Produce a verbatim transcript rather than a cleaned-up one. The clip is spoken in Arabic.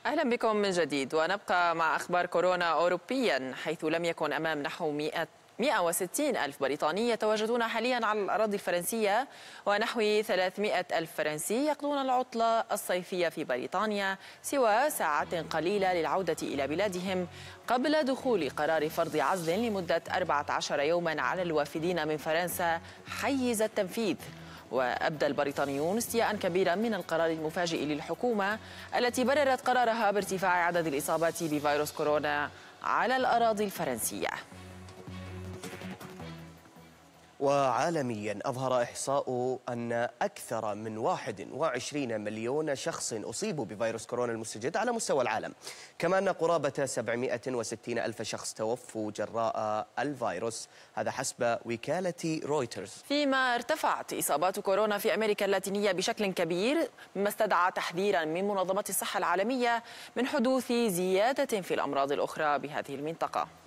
أهلا بكم من جديد، ونبقى مع أخبار كورونا أوروبيا، حيث لم يكن أمام نحو مئة وستين ألف بريطاني يتواجدون حاليا على الأراضي الفرنسية، ونحو ثلاثمئة ألف فرنسي يقضون العطلة الصيفية في بريطانيا سوى ساعات قليلة للعودة إلى بلادهم قبل دخول قرار فرض عزل لمدة أربعة عشر يوما على الوافدين من فرنسا حيز التنفيذ. وأبدى البريطانيون استياء كبيرا من القرار المفاجئ للحكومة التي بررت قرارها بارتفاع عدد الإصابات بفيروس كورونا على الأراضي الفرنسية. وعالميا أظهر إحصاء أن أكثر من واحد وعشرين مليون شخص أصيبوا بفيروس كورونا المستجد على مستوى العالم، كما أن قرابة سبعمئة وستين ألف شخص توفوا جراء الفيروس، هذا حسب وكالة رويترز. فيما ارتفعت إصابات كورونا في أمريكا اللاتينية بشكل كبير، مما استدعى تحذيرا من منظمة الصحة العالمية من حدوث زيادة في الأمراض الأخرى بهذه المنطقة.